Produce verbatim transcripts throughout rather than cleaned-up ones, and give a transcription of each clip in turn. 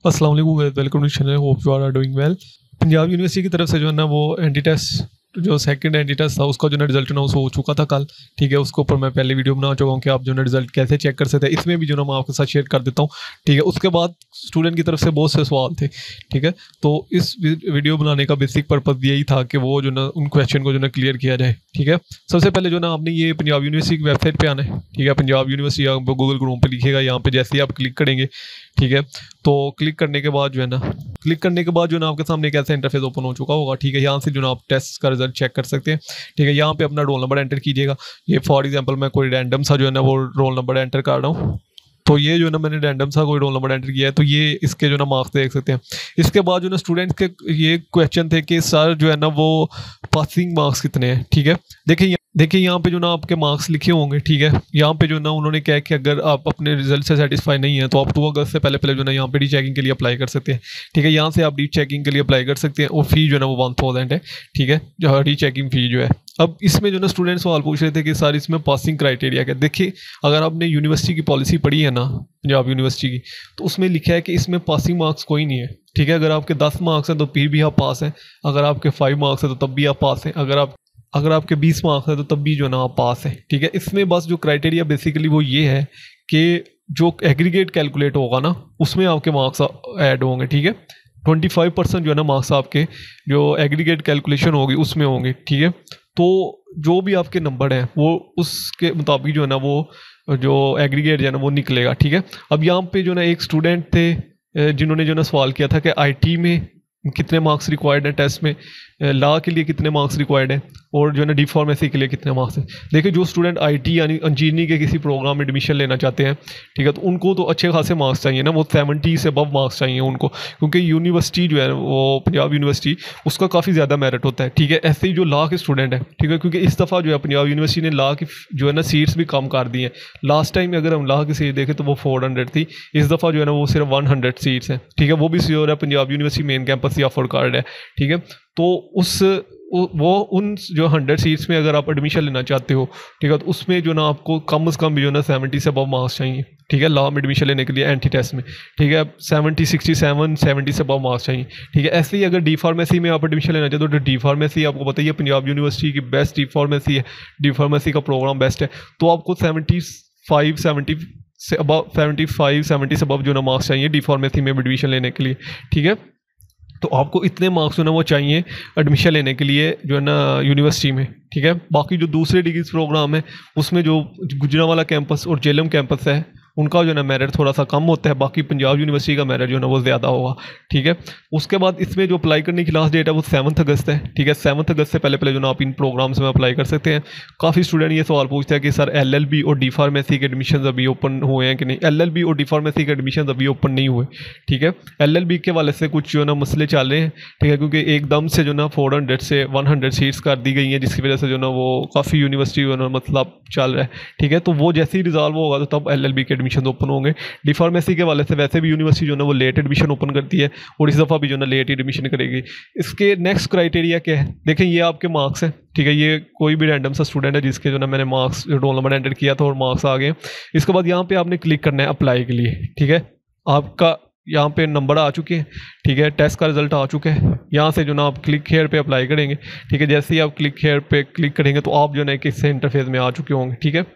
अस्सलाम वालेकुम, welcome to channel, hope you are doing well. Punjab university की तरफ से जो है ना वो एंटी टेस्ट जो सेकंड एंटी टेस्ट था उसका जो है रिजल्ट अनाउंस हो चुका था कल। ठीक है, उसके ऊपर मैं पहले वीडियो बना चुका हूँ कि आप जो है रिजल्ट कैसे चेक कर सकते हैं। इसमें भी जो ना मैं आपके साथ शेयर कर देता हूँ। ठीक है, उसके बाद स्टूडेंट की तरफ से बहुत से सवाल थे। ठीक है, तो इस वीडियो बनाने का बेसिक पर्पज़ यही था कि वो जो ना उन क्वेश्चन को जो ना क्लियर किया जाए। ठीक है, सबसे पहले जो ना आपने ये पंजाब यूनिवर्सिटी की वेबसाइट पे आना है। ठीक है, पंजाब यूनिवर्सिटी आप गूगल क्रोम पे लिखिएगा, यहाँ पे जैसे ही आप क्लिक करेंगे, ठीक है, तो क्लिक करने के बाद जो है ना क्लिक करने के बाद जो ना आपके सामने एक ऐसा इंटरफेस ओपन हो चुका होगा। ठीक है, यहाँ से जो ना आप टेस्ट का रिजल्ट चेक कर सकते हैं। ठीक है, यहाँ पे अपना रोल नंबर एंटर कीजिएगा। ये फॉर एग्जांपल मैं कोई रैंडम सा जो है ना वो रोल नंबर एंटर कर रहा हूँ। तो ये जो है ना मैंने रैंडम सा कोई रोल नंबर एंटर किया है, तो ये इसके जो ना मार्क्स देख सकते हैं। इसके बाद जो ना स्टूडेंट्स के ये क्वेश्चन थे कि सर जो है ना वो पासिंग मार्क्स कितने हैं। ठीक है, देखिए देखिए यहाँ पे जो ना आपके मार्क्स लिखे होंगे। ठीक है, यहाँ पे जो ना उन्होंने कहा कि अगर आप अपने रिजल्ट से सेटिस्फाई नहीं है तो आप टू अगस्त से पहले पहले जो ना यहाँ पे डी चेकिंग के लिए अप्लाई कर सकते हैं। ठीक है, यहाँ से आप डी चेकिंग के लिए अप्लाई कर सकते हैं और फी जो है ना वो वन थाउजेंड है। ठीक है, जो डी चेकिंग फी जो है। अब इसमें जो ना स्टूडेंट सवाल पूछ रहे थे कि सर इसमें पासिंग क्राइटेरिया क्या। देखिए, अगर आपने यूनिवर्सिटी की पॉलिसी पढ़ी है ना पंजाब यूनिवर्सिटी की, तो उसमें लिखा है कि इसमें पासिंग मार्क्स कोई नहीं है। ठीक है, अगर आपके दस मार्क्स हैं तो फिर भी आप पास हैं, अगर आपके फाइव मार्क्स हैं तो तब भी आप पास हैं, अगर आप अगर आपके बीस मार्क्स हैं तो तब भी जो ना आप पास हैं। ठीक है, इसमें बस जो क्राइटेरिया बेसिकली वो ये है कि जो एग्रीगेट कैलकुलेट होगा ना उसमें आपके मार्क्स ऐड होंगे। ठीक है, ट्वेंटी फाइव परसेंट जो है ना मार्क्स आपके जो एग्रीगेट कैलकुलेशन होगी उसमें होंगे। ठीक है, तो जो भी आपके नंबर हैं वो उसके मुताबिक जो है ना वो जो एग्रीगेट जो है ना वो निकलेगा। ठीक है, अब यहाँ पे जो ना एक स्टूडेंट थे जिन्होंने जो ना सवाल किया था कि आईटी में कितने मार्क्स रिक्वायर्ड है, टेस्ट में लॉ के लिए कितने मार्क्स रिक्वायर्ड है और जो है ना डी फार्मेसी के लिए कितने मार्क्स हैं। देखिए, जो स्टूडेंट आईटी यानी इंजीनियरिंग के किसी प्रोग्राम में एडमिशन लेना चाहते हैं, ठीक है, तो उनको तो अच्छे खासे मार्क्स चाहिए ना, वो सेवेंटी से अबव मार्क्स चाहिए उनको, क्योंकि यूनिवर्सिटी जो है वो पंजाब यूनिवर्सिटी उसका काफ़ी ज़्यादा मेरिट होता है। ठीक है, ऐसे ही जो लॉ के स्टूडेंट हैं, ठीक है, क्योंकि इस दफ़ा जो है पंजाब यूनिवर्सिटी ने लॉ की जो है ना सीट्स भी कम कर दी हैं। लास्ट टाइम अगर हम लॉ की सीट देखें तो वो फोर हंड्रेड थी, इस दफ़ा जो है ना वो सिर्फ वन हंड्रेड सीट्स हैं। ठीक है, वो भी श्योर है पंजाब यूनिवर्सिटी मेन कैंपस या अफोर्ड कार्ड है। ठीक है, तो उस वो उन जो हंड्रेड सीट्स में अगर आप एडमिशन लेना चाहते हो, ठीक है, तो उसमें जो ना आपको कम से कम भी जो ना सेवेंटी से अबव मार्क्स चाहिए। ठीक है, लॉ में एडमिशन लेने के लिए एंटी टेस्ट में, ठीक है, सेवेंटी सिक्सटी सेवन सेवेंटी से अबव मार्क्स चाहिए। ठीक है, ऐसे ही अगर डी फार्मेसी में आप एडमिशन लेना चाहते हो तो डी फार्मेसी आपको बताइए पंजाब यूनिवर्सिटी की बेस्ट डी फार्मेसी है, डी फार्मेसी का प्रोग्राम बेस्ट है, तो आपको सेवेंटी फाइव सेवेंटी से अबव सेवेंटी फाइव सेवेंटी से अबव जो ना मार्क्स चाहिए डी फार्मेसी में एडमिशन लेने के लिए। ठीक है, तो आपको इतने मार्क्स जो ना वो चाहिए एडमिशन लेने के लिए जो है ना यूनिवर्सिटी में। ठीक है, बाकी जो दूसरे डिग्री प्रोग्राम है उसमें जो गुजरांवाला कैंपस और जेलम कैंपस है उनका जो ना मेरिट थोड़ा सा कम होता है, बाकी पंजाब यूनिवर्सिटी का मेरिट जो ना वो ज़्यादा होगा। ठीक है, उसके बाद इसमें जो अप्लाई करने की लास्ट डेट है वो सेवन्थ अगस्त है। ठीक है, सेवन्थ अगस्त से पहले पहले जो ना आप इन प्रोग्राम्स में अप्लाई कर सकते हैं। काफ़ी स्टूडेंट ये सवाल पूछते हैं कि सर एल एल बी और डी फार्मेसी के एडमिशन अभी ओपन हुए हैं कि नहीं। एल एल बी और डी फार्मेसी के एडमिशन अभी ओपन नहीं हुए। ठीक है, एल एल बी के वाले से कुछ जो ना मसले चल रहे हैं। ठीक है, क्योंकि एकदम से जो ना फोर हंड्रेड से वन हंड्रेड सीट्स कर दी गई हैं, जिसकी वजह से जो ना वो काफ़ी यूनिवर्सिटी जो ना मतलब चल रहा है। ठीक है, तो वो जैसे ही रिजॉल्व होगा तो तब एल एल बी के एडमिशन ओपन होंगे। डी फार्मेसी के वाले से वैसे भी यूनिवर्सिटी जो ना वो लेट एडमिशन ओपन करती है और इस दफ़ा भी जो ना लेट एडमिशन करेगी। इसके नेक्स्ट क्राइटेरिया क्या है, देखें ये आपके मार्क्स हैं। ठीक है, ये कोई भी रैंडम सा स्टूडेंट है जिसके जो ना मैंने मार्क्स रोल नंबर एंटर किया था और मार्क्स आ गए। इसके बाद यहाँ पे आपने क्लिक करना है अप्लाई के लिए। ठीक है, आपका यहाँ पे नंबर आ चुके हैं। ठीक है, टेस्ट का रिजल्ट आ चुका है। यहाँ से जो ना आप क्लिक हेयर पे अप्लाई करेंगे। ठीक है, जैसे ही आप क्लिक हेयर पे क्लिक करेंगे तो आप जो ना किस इंटरफेस में आ चुके होंगे। ठीक है,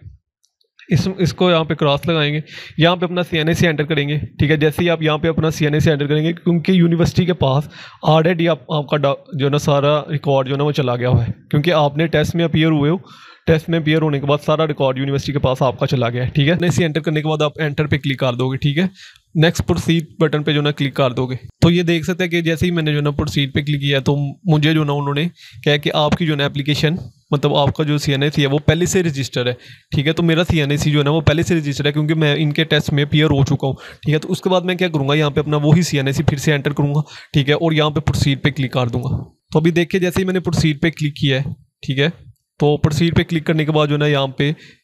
इस इसको यहाँ पे क्रॉस लगाएंगे, यहाँ पे अपना C N A C enter करेंगे। ठीक है, जैसे ही आप यहाँ पे अपना C N A C enter करेंगे, क्योंकि यूनिवर्सिटी के पास ऑलरेडी आप, आपका जो ना सारा रिकॉर्ड जो ना वो चला गया हुआ है, क्योंकि आपने टेस्ट में अपीयर हुए हो, टेस्ट में अपीयर होने के बाद सारा रिकॉर्ड यूनिवर्सिटी के पास आपका चला गया है। ठीक है, सी एंटर करने के बाद आप एंटर पे क्लिक कर दोगे। ठीक है, नेक्स्ट प्रोसीड बटन पे जो ना क्लिक कर दोगे तो ये देख सकते हैं कि जैसे ही मैंने जो ना प्रोसीड पे क्लिक किया तो मुझे जो ना उन्होंने कहा कि आपकी जो ना एप्लीकेशन मतलब आपका जो सी एन ए सी है वो पहले से रजिस्टर है। ठीक है, तो मेरा सी एन ए सी जो है ना वो पहले से रजिस्टर है क्योंकि मैं इनके टेस्ट में अपीयर हो चुका हूँ। ठीक है, तो उसके बाद मैं क्या करूँगा, यहाँ पे अपना वही सी एन ए सी फिर से एंटर करूँगा। ठीक है, और यहाँ पे प्रोसीड पे क्लिक कर दूँगा। तो अभी देखिए जैसे ही मैंने प्रोसीड पे क्लिक किया है, ठीक है, तो प्रोसीड पे क्लिक करने के बाद जो ना यहाँ पे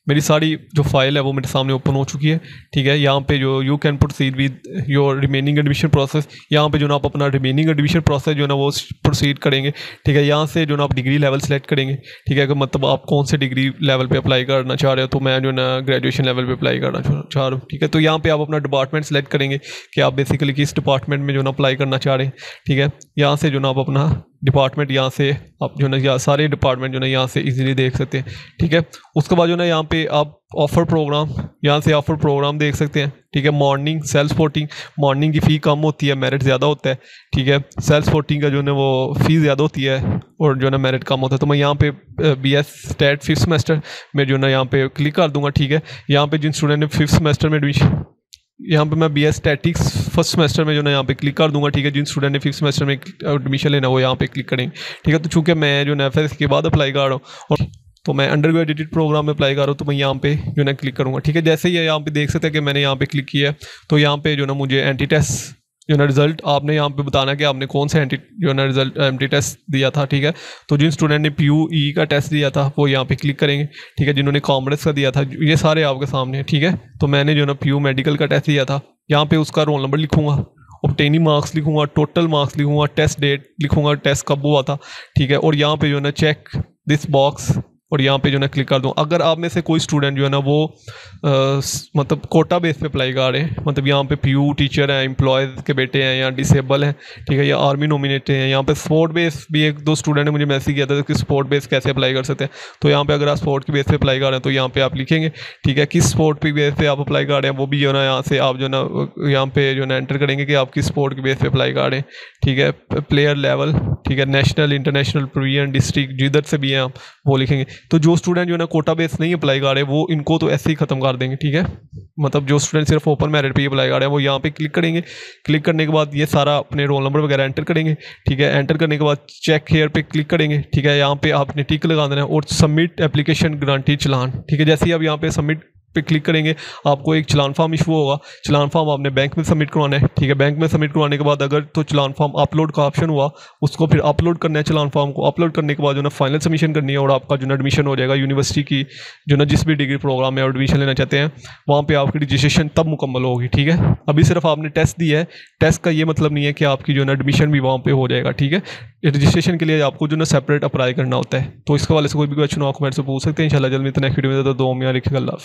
मेरी सारी जो फाइल है वो मेरे सामने ओपन हो चुकी है, ठीक है। यहाँ पे जो you can proceed with your remaining admission process, यहाँ पे जो ना आप अपना रिमेनिंग एडमिशन प्रोसेस जो ना वो प्रोसीड करेंगे, ठीक है। यहाँ से जो ना आप डिग्री लेवल सेलेक्ट करेंगे, ठीक है, कि मतलब आप कौन से डिग्री लेवल पे अप्लाई करना चाह रहे हो। तो मैं जो ना ग्रेजुएशन लेवल पे अप्लाई करना चाह रहा हूँ, ठीक है। तो यहाँ पे आप अपना डिपार्टमेंट सेलेक्ट करेंगे कि आप बेसिकली किस डिपार्टमेंट में जो ना अप्लाई करना चाह रहे हैं, ठीक है। यहाँ से जो ना आप अपना डिपार्टमेंट यहाँ से आप जो ना या सारे डिपार्टमेंट जो ना यहाँ से इजीली देख सकते हैं, ठीक है। उसके बाद जो ना यहाँ पे आप ऑफ़र प्रोग्राम, यहाँ से ऑफ़र प्रोग्राम देख सकते हैं, ठीक है। मॉर्निंग सेल्फ सपोर्टिंग, मॉर्निंग की फ़ी कम होती है, मेरिट ज़्यादा होता है, ठीक है। सेल्फ सपोर्टिंग का जो है वो फ़ी ज़्यादा होती है और जो है ना मेरिट कम होता है। तो मैं यहाँ पे B S stat fifth semester में जो ना यहाँ पे क्लिक कर दूंगा, ठीक है। यहाँ पे जिन स्टूडेंट ने फिफ्थ सेमेस्टर में एडमिशन, यहाँ पे मैं B S statics first semester में जो ना यहाँ पे क्लिक कर दूंगा, ठीक है। जिन स्टूडेंट ने फिफ्थ सेमेस्टर में एडमिशन लेना वो यहाँ पे क्लिक करेंगे, ठीक है। तो चूँकि मैं जो ना एफ एस के बाद अप्लाई कर रहा हूँ और तो मैं अंडर ग्रेजुएट प्रोग्राम में अप्लाई कर रहा हूँ, तो मैं यहाँ पे जो ना क्लिक करूँगा, ठीक है। जैसे ही यहाँ पे देख सकते हैं कि मैंने यहाँ पे क्लिक किया है, तो यहाँ पे जो ना मुझे एंटी टेस्ट जो ना रिजल्ट आपने यहाँ पे बताना कि आपने कौन सा एंटी जो ना रिजल्ट एंटी टेस्ट दिया था, ठीक है। तो जिन स्टूडेंट ने पी यू ई का टेस्ट दिया था वो यहाँ पे क्लिक करेंगे, ठीक है। जिन्होंने कॉमर्स का दिया था ये सारे आपके सामने हैं, ठीक है। तो मैंने जो ना पी यू मेडिकल का टेस्ट दिया था, यहाँ पे उसका रोल नंबर लिखूंगा, ऑब्टेनिंग मार्क्स लिखूंगा, टोटल मार्क्स लिखूंगा, टेस्ट डेट लिखूंगा, टेस्ट कब हुआ था, ठीक है। और यहाँ पे जो है ना चेक दिस बॉक्स और यहाँ पे जो है ना क्लिक कर दूँ। अगर आप में से कोई स्टूडेंट जो है ना वो आ, मतलब कोटा बेस पे अप्लाई कर रहे हैं, मतलब यहाँ पे पीयू टीचर हैं, एम्प्लॉयज़ के बेटे हैं या डिसेबल हैं, ठीक है, या आर्मी नॉमिनेटेड हैं। यहाँ पे स्पोर्ट बेस भी एक दो स्टूडेंट ने मुझे मैसेज किया था कि स्पोर्ट बेस कैसे अप्लाई कर सकते हैं। तो यहाँ पे अगर आप स्पोर्ट के बेस पे अप्लाई कर रहे हैं तो यहाँ पे आप लिखेंगे, ठीक है, किस स्पोर्ट के बेस पे आप अप्लाई कर रहे हैं। वो भी जो है ना यहाँ से आप जो ना यहाँ पे जो ना एंटर करेंगे कि आप किस स्पोर्ट के बेस पे अप्लाई कर रहे हैं, ठीक है। प्लेयर लेवल, ठीक है, नेशनल, इंटरनेशनल, प्रोविजन, डिस्ट्रिक्ट, जिधर से भी हैं आप वो लिखेंगे। तो जो स्टूडेंट जो है ना कोटा बेस नहीं अप्लाई कर रहे वो इनको तो ऐसे ही खत्म कर देंगे, ठीक है। मतलब जो स्टूडेंट सिर्फ ओपन मेरिट पे अप्लाई कर रहे हैं वो यहाँ पे क्लिक करेंगे। क्लिक करने के बाद ये सारा अपने रोल नंबर वगैरह एंटर करेंगे, ठीक है। एंटर करने के बाद चेक हेयर पे क्लिक करेंगे, ठीक है। यहाँ पे आपने टिक लगा देना है और सबमिट एप्लीकेशन गारंटी चलान, ठीक है। जैसे ही आप यहाँ पे सबमिट पे क्लिक करेंगे आपको एक चलान फॉर्म इशू होगा। चलान फॉर्म आपने बैंक में सबमिट करवाना है, ठीक है। बैंक में सबमिट करवाने के बाद अगर तो चलान फॉर्म अपलोड का ऑप्शन हुआ उसको फिर अपलोड करना है। चलान फॉर्म को अपलोड करने के बाद जो ना फाइनल सबमिशन करनी है और आपका जो ना एडमिशन हो जाएगा यूनिवर्सिटी की जो ना जिस भी डिग्री प्रोग्राम में एडमिशन लेना चाहते हैं वहाँ पर आपकी रजिस्ट्रेशन तब मुकम्मल होगी, ठीक है। अभी सिर्फ आपने टेस्ट दिया है, टेस्ट का ये मतलब नहीं है कि आपकी जो ना एडमिशन भी वहाँ पर हो जाएगा, ठीक है। रजिस्ट्रेशन के लिए आपको जो ना सेपरेट अप्लाई करना होता है। तो इसके वाले से कोई भी क्वेश्चन हो आप मेरे से पूछ सकते हैं। इंशाल्लाह जल्द मिलते हैं नेक्स्ट वीडियो में। तो दो में यार